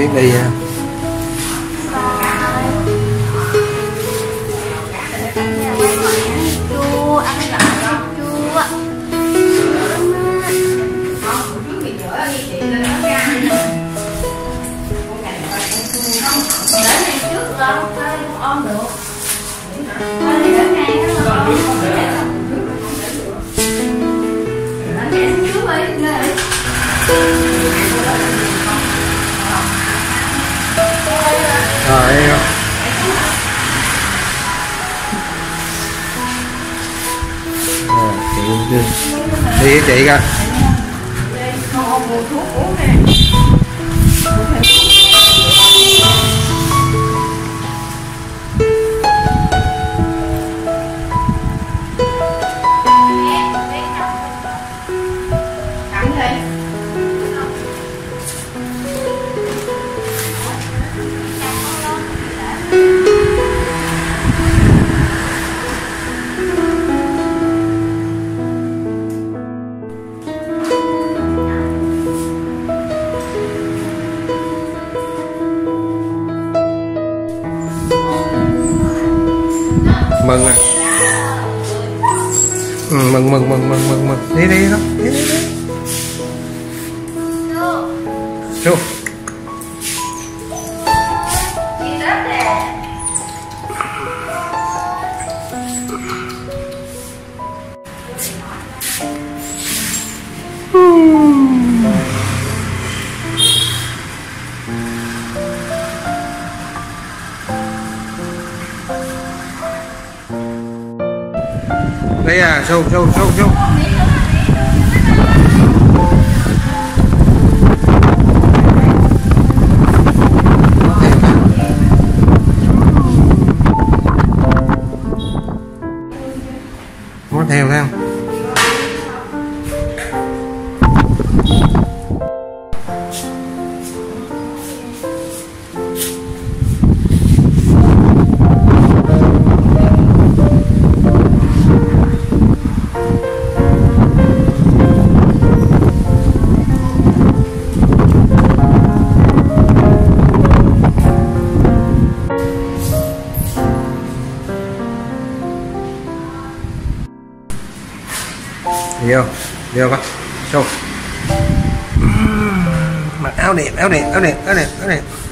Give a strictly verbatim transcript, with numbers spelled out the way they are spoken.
chuyến đi nha. Chua, ăn gạo chua. Để này trước đâu, thôi không ôm được. Thôi thì để này nó ôm. Để trước đi, lên. Rồi đi không? Rồi, chị đi đi với chị coi. Con mua thuốc uống nè. Mừng à. Ừ, mừng mừng mừng mừng mừng mừng đi đi đó, đi đi đi. Chú. Đây à, sâu sâu sâu sâu. Có theo theo. Vô, vô con, vô. Mặc áo đẹp, áo đẹp, áo đẹp, áo đẹp, áo đẹp.